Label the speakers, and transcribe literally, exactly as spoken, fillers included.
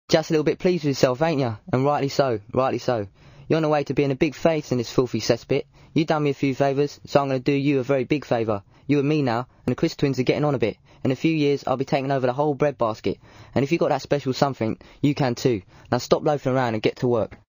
Speaker 1: Just a little bit pleased with yourself, ain't ya? And rightly so, rightly so. You're on the way to being a big face in this filthy cesspit. You done me a few favours, so I'm going to do you a very big favour. You and me now, and the Chris twins are getting on a bit. In a few years, I'll be taking over the whole bread basket. And if you got that special something, you can too. Now stop loafing around and get to work.